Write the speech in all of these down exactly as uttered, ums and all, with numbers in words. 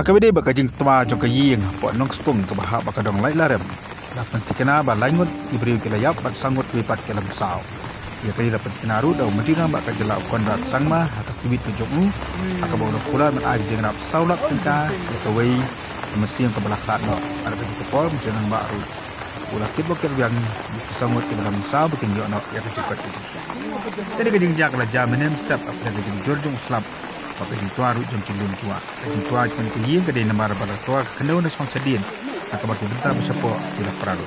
Bakabede bakajing tua jokaying po nong spung kabahak bakadong lai larem. Dapat tikena ba laingut diberi kelayap bak sangut lipat kelam sau. Ia kali dapat kenaru dau medina bak kajelak konrat sangma atau tibit tujukmu. Akabau nak pula men ajeng rap saulak tengka kawai mesin kebelah no. Ada bagi kepol menjenang baru. Ulah kit bokir yang sangut kelam sau bikin yo no ya kecukat itu. Jadi kajing jak la jamenem step up dan kajing jorjong slap. Kajing tua ru jong kilun tua. Kajing tua kan kiying kadai namar bala tua kenau na song sedin. Akabau bentar bersepo tidak perlu.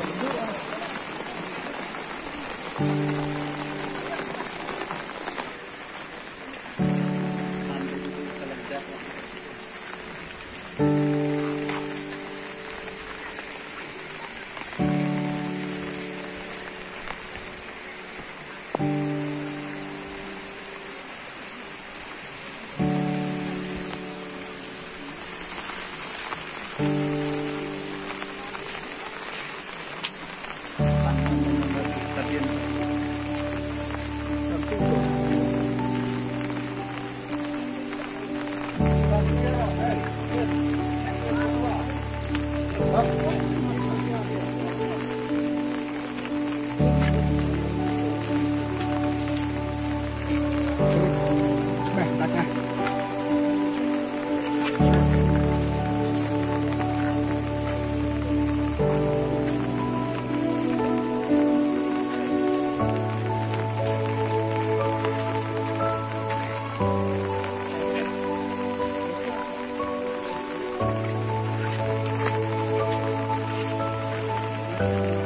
Thank you.